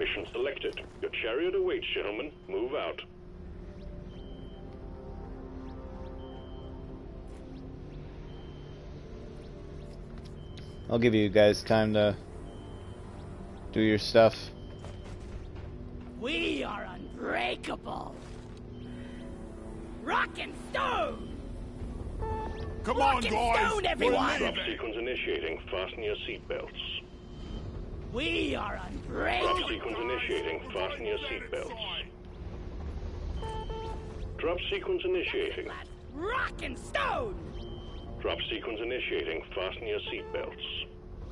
Mission selected. Your chariot awaits, gentlemen. Move out. I'll give you guys time to do your stuff. We are unbreakable. Rock and stone! Come Rock on, and guys! stone, everyone! Drop sequence initiating. Fasten your seatbelts. We are unbreakable. Drop sequence initiating. Fasten your seatbelts. Drop sequence initiating. Rock and stone! Drop sequence initiating. Fasten your seatbelts.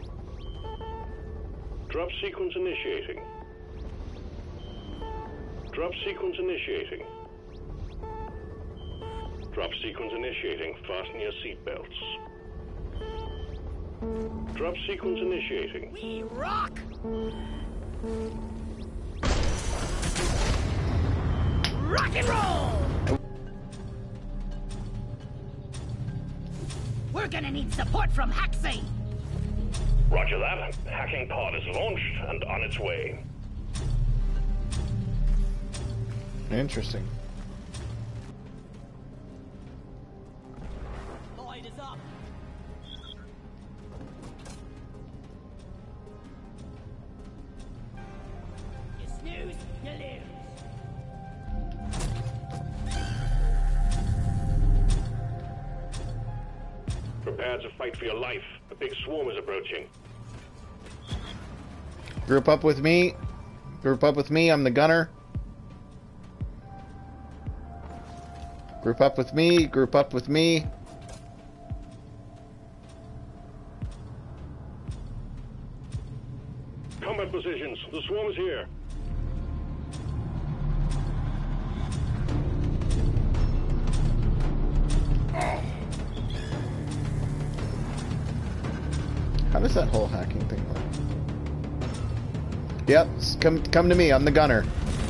Drop sequence initiating. Drop sequence initiating. Drop sequence initiating. Fasten your seatbelts. Drop sequence initiating. We rock! Rock and roll! We're gonna need support from Haxi! Roger that. Hacking pod is launched and on its way. Interesting. The light is up! You snooze, you lose. Prepare to fight for your life. A big swarm is approaching. Group up with me. Group up with me. I'm the gunner. Group up with me. Group up with me. Combat positions. The swarm is here. How does that whole hacking thing work? Yep, come to me. I'm the gunner.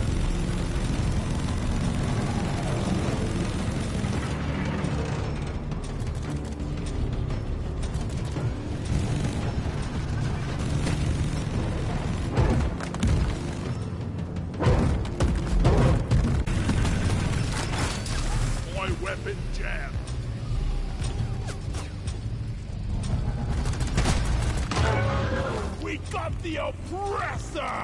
My weapon jam. We got the oppressor!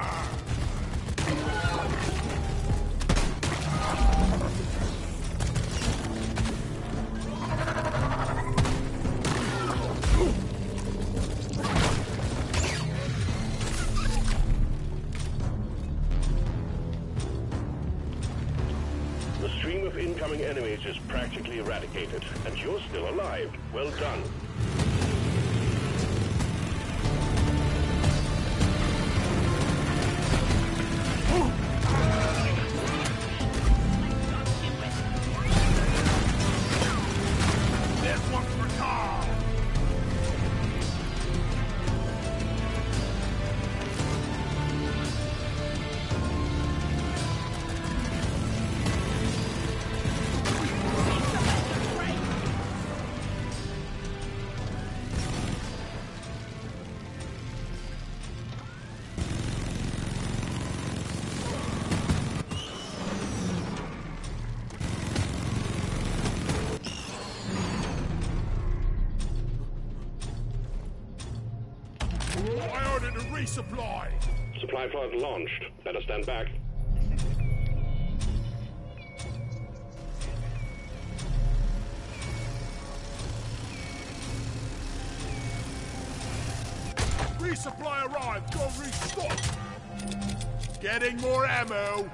The stream of incoming enemies is practically eradicated, and you're still alive. Well done. This one's for Carl! I ordered a resupply! Supply pod launched. Better stand back. Resupply arrived! Go restock! Getting more ammo!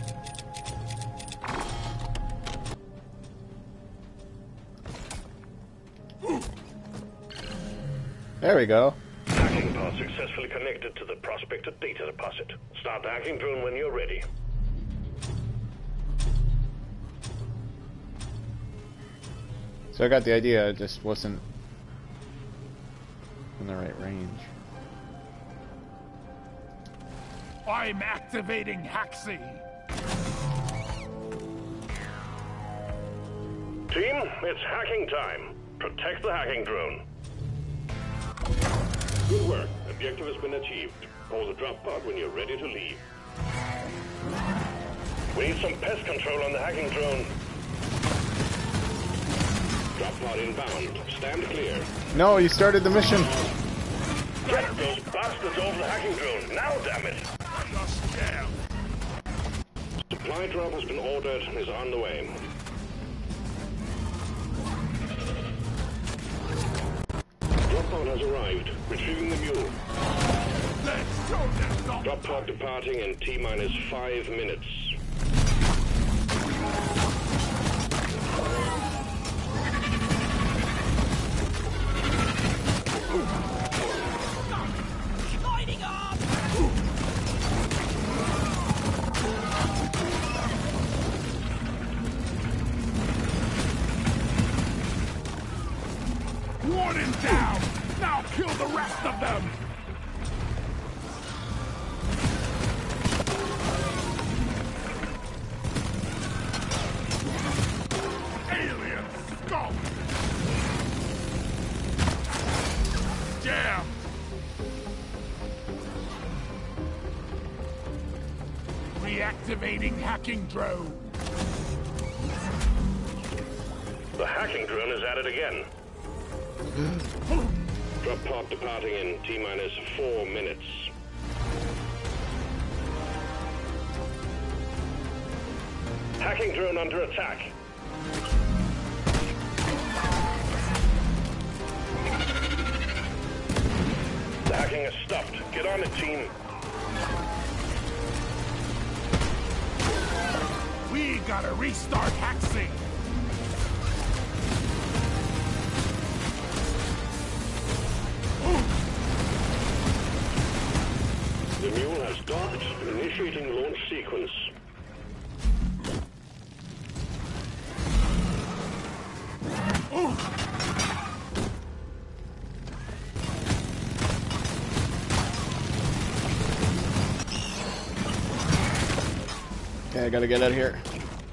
There we go. Hacking pod successfully connected to the Prospector data deposit. Start the hacking drone when you're ready. So I got the idea, it just wasn't in the right range. I'm activating Haxi! Team, it's hacking time. Protect the hacking drone. Good work. Objective has been achieved. Hold the drop pod when you're ready to leave. We need some pest control on the hacking drone. Drop pod inbound. Stand clear. No, you started the mission. Get those bastards off the hacking drone. Now, damn it. Just jam. Supply drop has been ordered and is on the way. Drop pod has arrived. Retrieving the mule. Let's show them not. Drop pod departing in T-minus 5 minutes. Lighting up! Warden down. Now kill the rest of them. Alien scum. Jam. Reactivating hacking drone. The hacking drone is at it again. Drop pod departing in T-minus 4 minutes. Hacking drone under attack. The hacking is stopped. Get on it, team. We gotta restart Haxing. The mule has docked, initiating launch sequence. Okay, I gotta get out of here.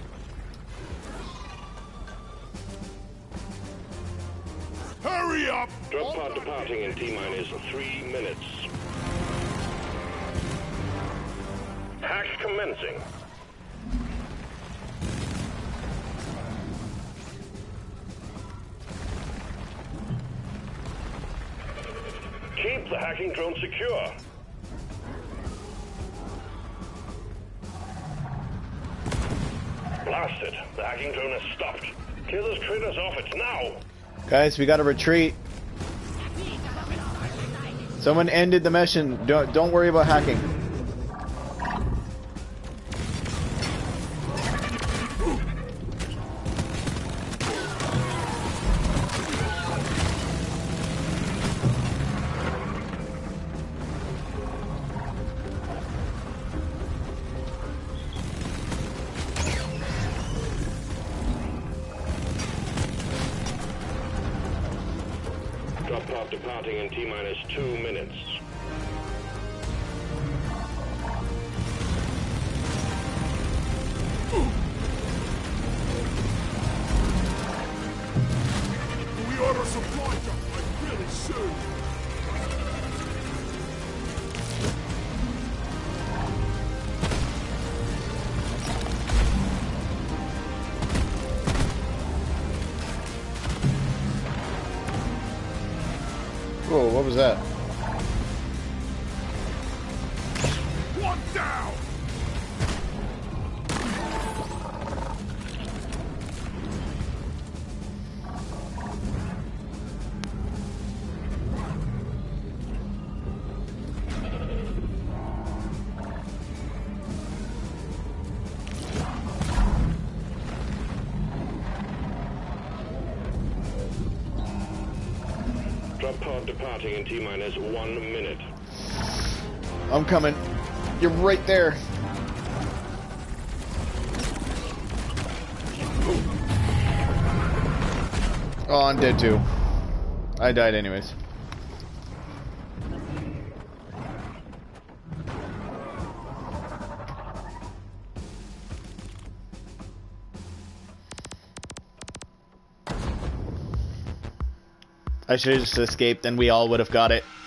Hurry up! Drop pod departing in T-minus 3 minutes. Hack commencing. Keep the hacking drone secure. Blast it. The hacking drone has stopped. Kill those critters off it now. Guys, we gotta retreat. Someone ended the mission. Don't worry about hacking. Drop pod departing in T-minus 2 minutes. We ought to supply them like really soon. Whoa, what was that? One down. Drop pod departing in T-minus 1 minute. I'm coming. You're right there. Oh, I'm dead too. I died anyways. I should have just escaped and we all would have got it.